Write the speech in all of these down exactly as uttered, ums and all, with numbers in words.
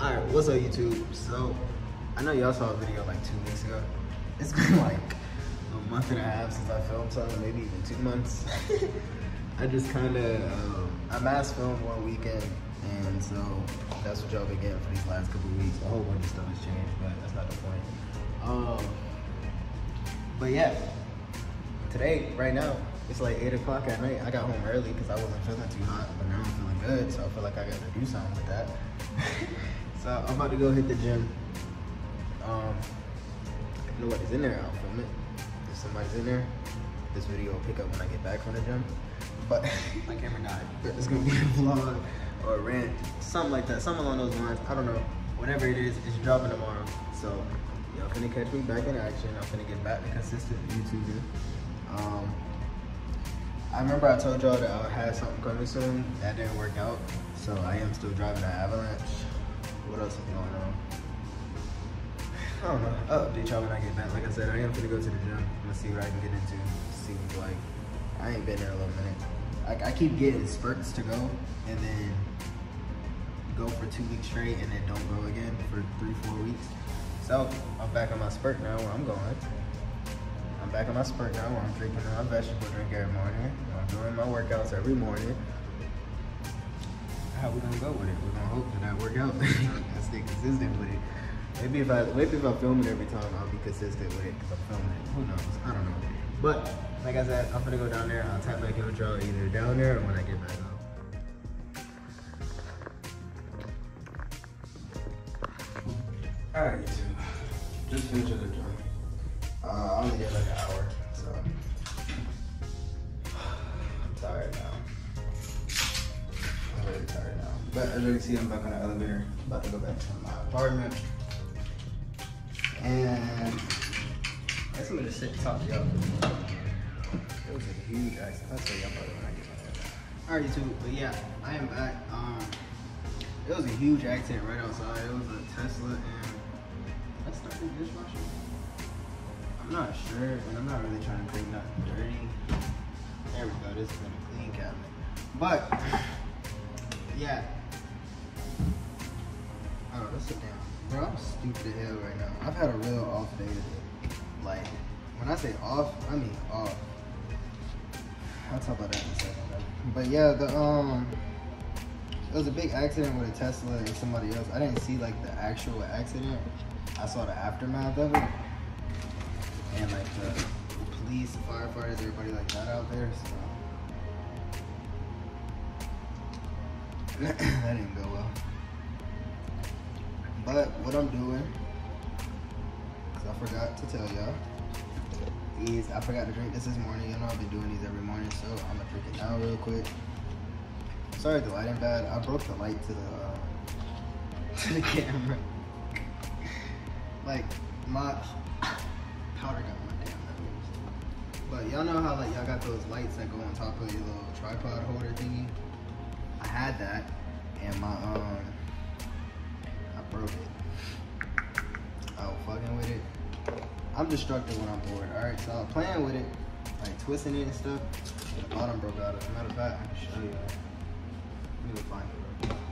Alright, what's up YouTube? So, I know y'all saw a video like two weeks ago. It's been like a month and a half since I filmed something, maybe even two months. I just kinda, um, I mass filmed one weekend, and so that's what y'all been getting for these last couple of weeks. A whole bunch of stuff has changed, but that's not the point. Um, but yeah, today, right now, it's like eight o'clock at night. I got home early because I wasn't feeling too hot, but now I'm feeling good, so I feel like I gotta do something with that. So I'm about to go hit the gym. Um, if nobody's in there, I'll film it. If somebody's in there, this video will pick up when I get back from the gym. But my camera died. It's gonna be a vlog or a rant, something like that, something along those lines. I don't know. Whatever it is, it's dropping tomorrow. So y'all finna catch me back in action. I'm finna get back to consistent YouTubing. Um, I remember I told y'all that I had something coming soon. That didn't work out. So I am still driving an Avalanche. What else is going on? I don't know. I'll update y'all when I get back. Like I said, I am gonna go to the gym. I'm gonna see what I can get into. See what, like, I ain't been there a little minute. Like, I keep getting spurts to go, and then go for two weeks straight, and then don't go again for three, four weeks. So I'm back on my spurt now where I'm going. I'm back on my spurt now where I'm drinking my vegetable drink every morning. I'm doing my workouts every morning. How we gonna go with it? We're gonna hope that I work out. I stay consistent with it. Maybe if I maybe if I film it every time, I'll be consistent with it because I'm filming it. Who knows? I don't know. But like I said, I'm gonna go down there. I'll tap back in with y'all either down there or when I get back up. All right, YouTube. Just finished the gym. Uh, I only did like an hour, so I'm tired now. I'm really tired now. But as you can see, I'm back on the elevator. About to go back to my apartment. And I just want to sit and talk to y'all. It was a huge accident. I'll tell y'all about it when I get back. Alright, YouTube, but yeah, I am back. Um, it was a huge accident right outside. It was a Tesla, and let's start the dishwasher. I'm not sure, and I'm not really trying to bring nothing dirty. There we go. This is in a clean cabinet. But yeah. Oh, let's sit down. Bro, I'm stupid as hell right now. I've had a real off day today. Like, when I say off, I mean off. I'll talk about that in a second though. But yeah, the um it was a big accident with a Tesla and somebody else. I didn't see like the actual accident. I saw the aftermath of it. And like the police, the firefighters, everybody like that out there. So that didn't go well. But what I'm doing, because I forgot to tell y'all, is I forgot to drink this this morning. You know I've been doing these every morning, so I'm gonna drink it now real quick. Sorry if the lighting bad. I broke the light to the uh, to the camera. Like my powder got my damn nose. But y'all know how like y'all got those lights that go on top of your little tripod holder thingy? I had that, and my um. broke it. I was fucking with it. I'm destructive when I'm bored, alright? So I was playing with it, like twisting it and stuff. The bottom broke out. As a matter of fact, I can show you. Let me go find it real quick.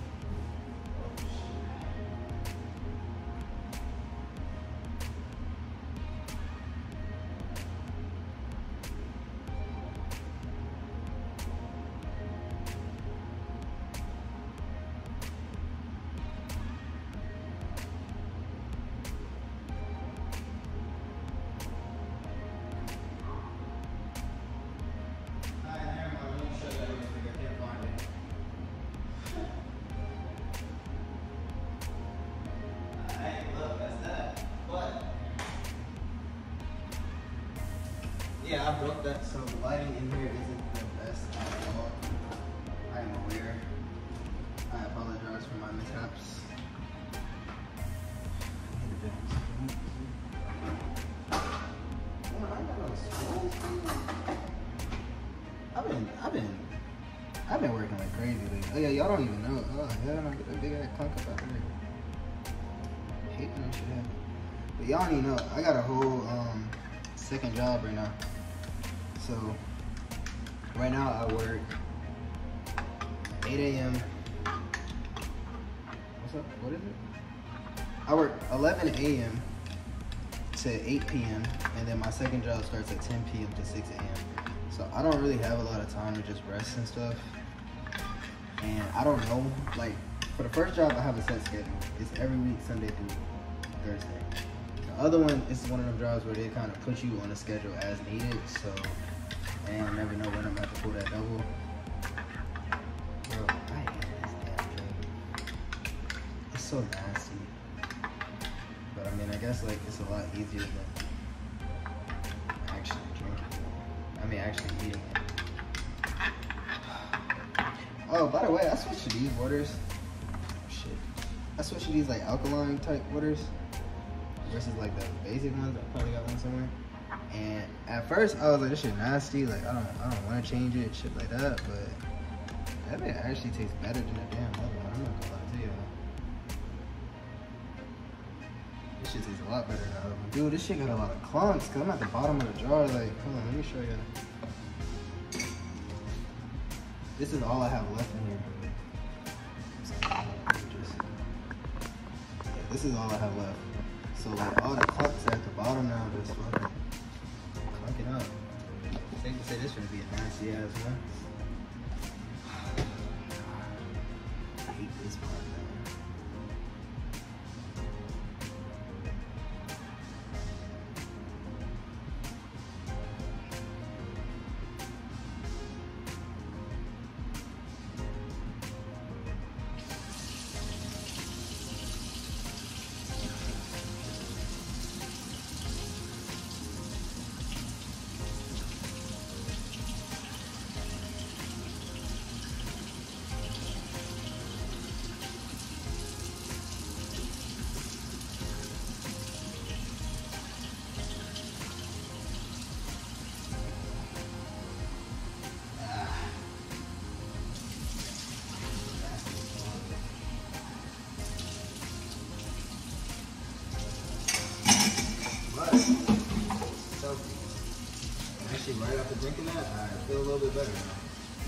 Yeah, I broke that, so the lighting in here isn't the best at all. I am aware. I apologize for my mishaps. I've been, I've been, I've been working like crazy lately. Oh yeah, y'all don't even know. Oh hell, I get that big ass clunk up out there. Hate when that shit happen. But y'all don't even know. I got a whole um second job right now. So right now I work eight A M what's up? What is it? I work eleven A M to eight P M and then my second job starts at ten P M to six A M So I don't really have a lot of time to just rest and stuff. And I don't know, like for the first job I have a set schedule. It's every week, Sunday through Thursday. The other one is one of them jobs where they kind of put you on a schedule as needed, so and I never know when I'm about to pull that double. Bro, I hate this damn drink. It's so nasty. But I mean, I guess like it's a lot easier than actually drinking it. I mean, actually eating it. Oh, by the way, I switched to these waters. Shit. I switched to these like alkaline type waters versus like the basic ones. I probably got one somewhere. And at first I was like, this shit nasty. Like I don't, I don't want to change it, shit like that. But that thing actually tastes better than the damn other one. I'm not gonna lie to you. This shit tastes a lot better than the other one. Dude, this shit got a lot of clumps. Cause I'm at the bottom of the jar. Like, hold on, let me show you. This is all I have left in here. Just, yeah, this is all I have left. So like all the clumps at the bottom now just fucking clunking up. Safe to say this should be a nasty ass one. I hate this part, man. Actually, right after drinking that, I feel a little bit better now.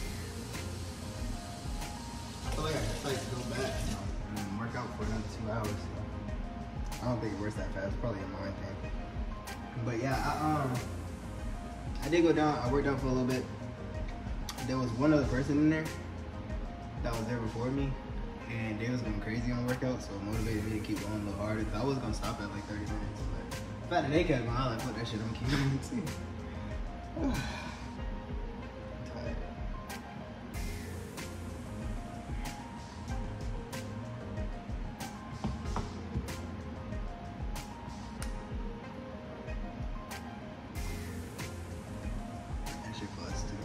I feel like I can like go back, you know, and work out for another two hours. So I don't think it works that fast. It's probably a mind thing. But yeah, I um, I did go down. I worked out for a little bit. There was one other person in there that was there before me, and they was going crazy on the workout, so it motivated me to keep going a little harder. Cause I was gonna stop at like thirty minutes, but the fact that they kept going, I like put that shit on keep. I'm tired. That shit bust too.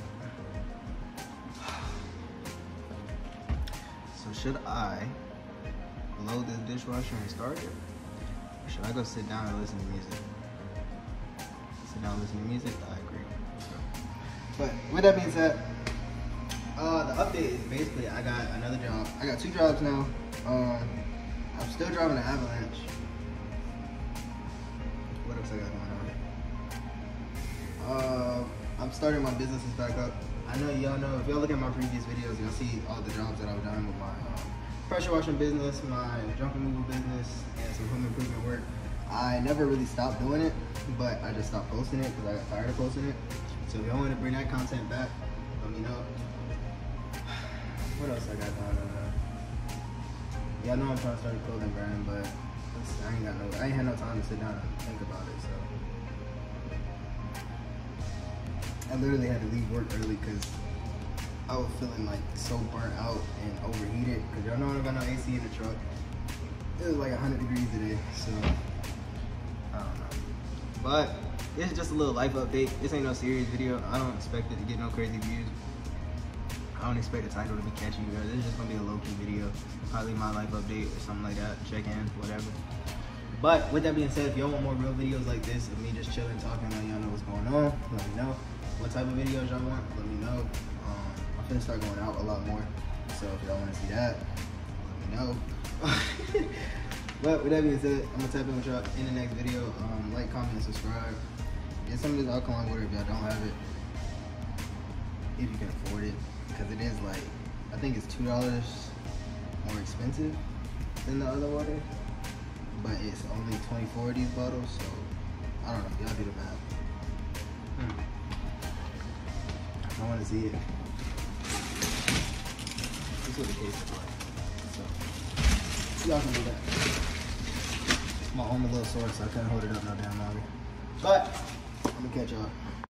So should I load this dishwasher and start it? Or should I go sit down and listen to music? Sit down and listen to music? I agree. So. But with that being said, uh, the update is basically I got another job. I got two jobs now. Um, I'm still driving an Avalanche. What else I got going on? Uh, I'm starting my businesses back up. I know y'all know, if y'all look at my previous videos, you'll see all the jobs that I've done with my um, pressure washing business, my junk removal business, and some home improvement work. I never really stopped doing it, but I just stopped posting it because I got tired of posting it. So if y'all want to bring that content back, let me know. What else I got going on? Y'all know I'm trying to start a clothing brand, but I ain't got no, I ain't had no time to sit down and think about it. So I literally had to leave work early because I was feeling like so burnt out and overheated. Cause y'all know I don't got no A C in the truck. It was like one hundred degrees today, so I don't know. But this is just a little life update. This ain't no serious video. I don't expect it to get no crazy views. I don't expect the title to be catchy. This is just gonna be a low-key video. Probably my life update or something like that. Check in, whatever. But with that being said, if y'all want more real videos like this of me just chilling, talking, letting y'all know what's going on, let me know. What type of videos y'all want, let me know. Um, I'm finna start going out a lot more. So if y'all wanna see that, let me know. But with that being said, I'm gonna tap in with y'all in the next video. Um, like, comment, and subscribe. Get some of this alkaline water if y'all don't have it. If you can afford it. Because it is like, I think it's two dollars more expensive. than the other water, but it's only twenty-four of these bottles, so I don't know. Y'all do the math. Hmm. I want to see it. This is what the case is like. So y'all can do that. My arm a little sore, so I couldn't hold it up no damn longer. But I'm gonna catch y'all.